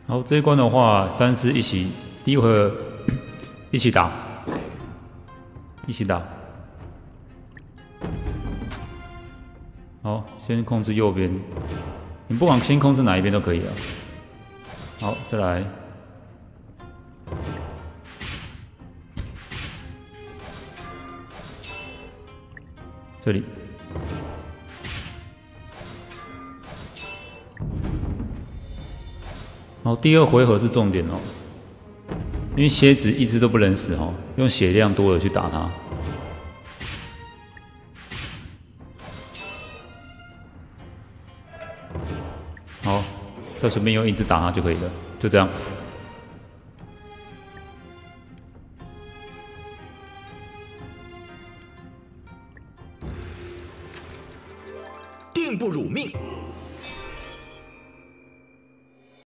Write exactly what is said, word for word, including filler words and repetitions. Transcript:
好，这一关的话，三师一起，第一回合一起打，一起打。好，先控制右边，你不管先控制哪一边都可以啊。好，再来。这里，好，第二回合是重点哦，因为蝎子一只都不能死哦，用血量多的去打它。好，再随便用一只打它就可以了，就这样。 定不辱命。